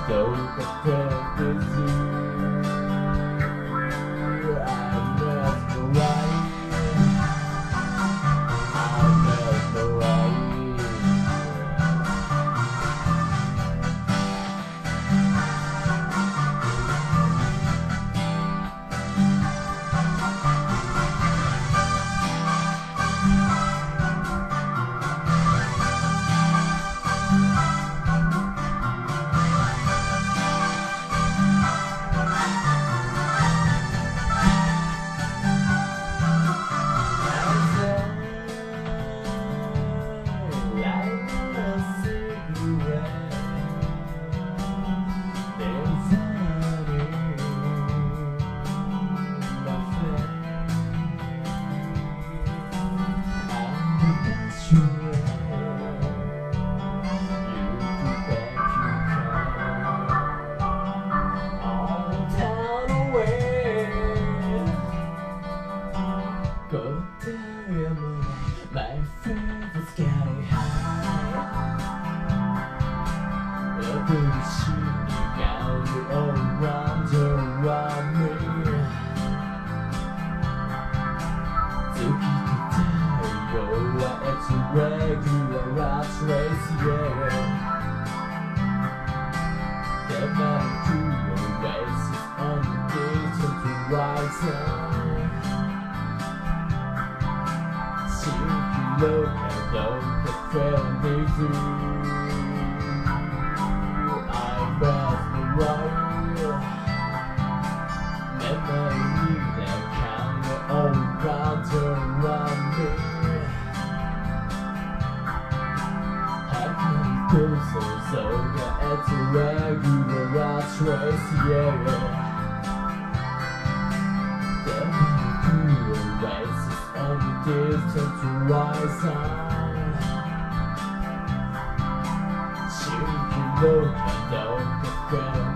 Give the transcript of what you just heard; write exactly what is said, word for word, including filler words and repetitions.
Don't pretend it's you. I must go right. I must go right. Go tell your mother my favorite sky high. Every machine you got you all around around me. To keep it down, go at a regular rat race, yeah. There might be a basis on the distance to right side. Look at those that me through. I must be right. Memory that count your own round around me. Happy person, so that it's a regular rat race, yeah. Distance to rise on. She can look at the